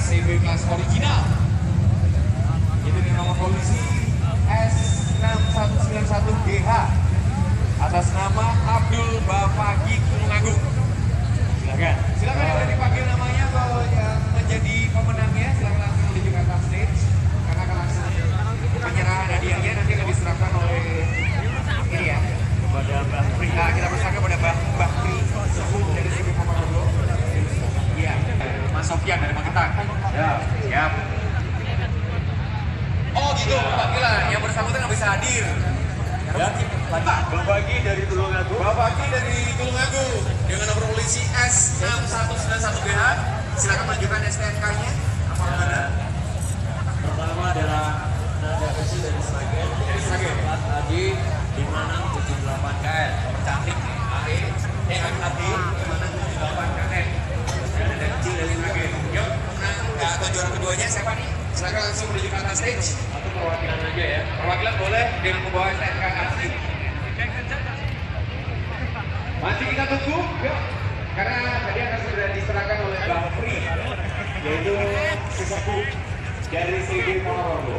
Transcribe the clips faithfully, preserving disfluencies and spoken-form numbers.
C B kelas original. Itu dengan nomor polisi S enam satu sembilan satu G H atas nama Abdul Bapagi Tulungagung. Silakan. Silakan yang udah dipanggil namanya kalau yang menjadi pemenangnya silakan langsung menuju ke atas stage karena akan langsung penyerahan hadiahnya nanti akan diserahkan oleh ini ya kepada Mbak Pri. Nah, kita persilakan kepada Mbak Mbak Pri Sepuh dari C B Ponorogo. Iya, Mas Sofyan dari Magetan. Ya, siap. Oh gitu, panggilan yang bersangkutan nggak bisa hadir. Ya, Bapak Bagi dari Tulungagung. Bapak Bagi dari Tulungagung dengan nomor polisi S enam satu sembilan satu G H. Silakan menunjukkan S T N K-nya. Apa mana? Pertama adalah Nada Besi dari Sragen. Dari Sragen. Adi lima enam tujuh delapan K N. Nomor cantik. Adi. Eh Adi lima enam tujuh delapan K N. Dan ada kecil dari Sragen. Yuk, nah, atau juara keduanya siapa nih? Silakan langsung menuju ke atas stage. Atau perwakilan aja ya. Perwakilan boleh dengan membawa S T N K asli. Masih kita tunggu, yuk. Karena tadi akan sudah diserahkan oleh Bang Pri, yaitu sesepuh dari C B Ponorogo.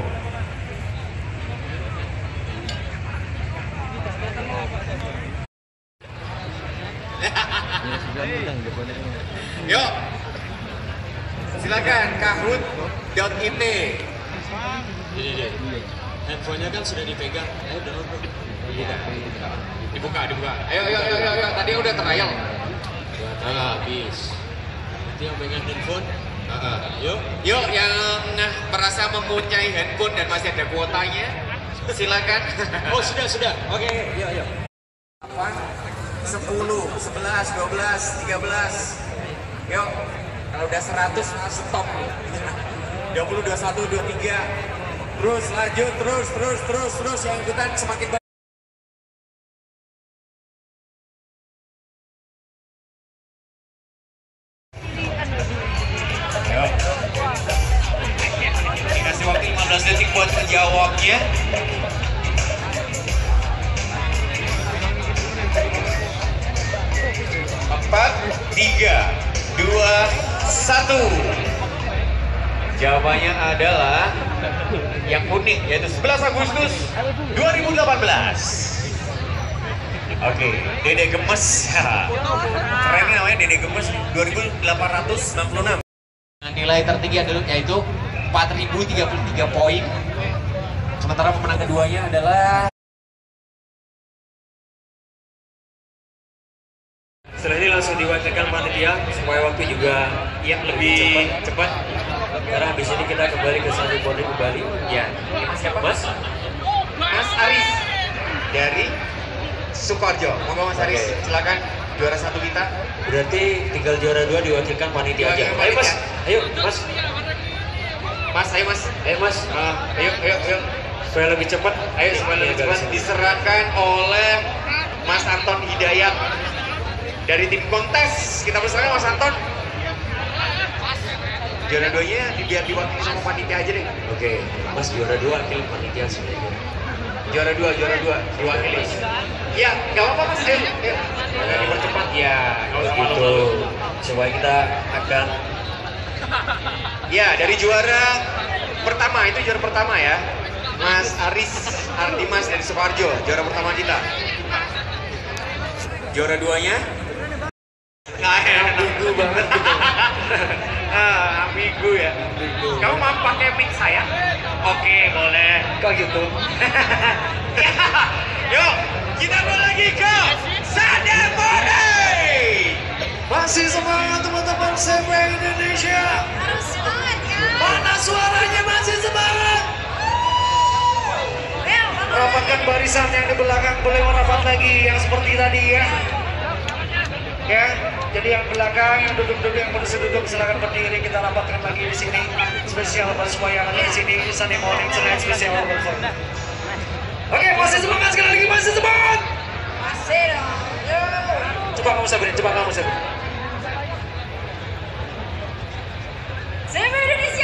Yuk, silakan kahut.it. Ini dia. Handphonenya kan sudah dipegang. Ayo download bro. Dibuka, dibuka, dibuka. Ayo, ayo, ayo, ayo, ayo. Tadi udah trial. Dua trial habis. Nanti yang pegang handphone. Uh, uh. Yuk. Yuk, yang nah, merasa mempunyai handphone dan masih ada kuotanya, silakan. Oh sudah sudah. Oke, yuk yuk. delapan, sepuluh, sebelas, dua belas, tiga belas. Yuk, kalau udah seratus stop. dua puluh, dua puluh satu, dua puluh tiga. Terus lanjut, terus, terus, terus, terus. Yang ikutan semakin banyak. Yuk. Dikasih waktu lima belas detik buat menjawabnya. Empat, tiga, dua, satu. Jawabannya adalah yang unik, yaitu sebelas Agustus dua ribu delapan belas. Oke, Dede Gemes. Keren namanya Dede Gemes dua ribu delapan ratus enam puluh enam. Dengan nilai tertinggi adalah yaitu empat ribu tiga puluh tiga poin. Sementara pemenang keduanya adalah Setelah ini langsung diwakilkan panitia supaya waktu juga yang lebih cepat. cepat. Karena habis ini kita kembali ke satu body kembali. ya, ini Mas siapa? Mas? Mas Aris dari Sukoharjo. Monggo Mas Aris, Oke. silakan juara satu kita. Berarti tinggal juara dua diwakilkan panitia aja. Diwakilkan Ayo mas, panitia. ayo mas, Mas, ayo Mas. ayo mas. Ah, Ayo, ayo, ayo. supaya lebih cepat. Ayo supaya lebih cepat diserahkan oleh Mas Anton Hidayat dari tim kontes. Kita persilakan Mas Anton. Juara duanya biar diwakili sama panitia aja deh. Oke, mas juara dua wakil panitia sebenarnya. Juara dua, juara dua diwakili. Ya, nggak apa-apa Mas. Ayo, ayo. Agak dipercepat. Ya, Oh gitu, supaya kita akan. Ya, dari juara pertama, itu juara pertama ya. Mas Aris Ardimas dari Sukoharjo, juara pertama kita. Juara duanya? Nah, Ambigu banget gitu. ah, ambigu ya. Ambigu. Kamu mau pakai mic saya? Oke, boleh. Kok gitu? Ya, yuk, kita mulai lagi ke Sademore. Masih semangat teman-teman C B Indonesia. Harus semangat ya. Mana suaranya masih semangat? Rapatkan barisan yang di belakang, boleh merapat lagi yang seperti tadi ya. Ya, jadi yang belakang, yang duduk-duduk, yang berduduk silakan berdiri, kita rapatkan lagi di sini. Spesial buat semua yang ada di sini, Sunday morning tonight spesial overflow. Oke, masih semangat sekali lagi, masih semangat. Masih dong. Coba kamu sabarin, coba kamu sabarin. C B Indonesia.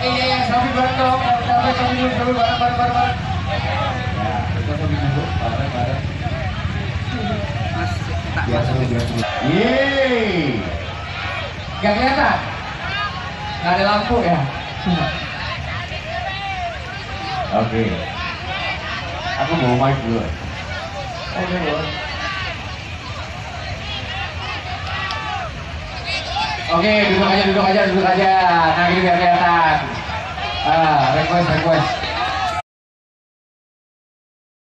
Iya, yang sambil bareng dong. Sampai sambil dulu, sambil bareng, bareng, bareng, bareng. Ya, kita sambil dulu, bareng, bareng. Biasa, biasa. Yeay. Gak kelihatan? Gak ada lampu ya? Oke. Aku mau mic dulu. Oke, boleh. Oke, duduk aja, duduk aja, duduk aja. Nah, ini biar kelihatan. Ah, request, request.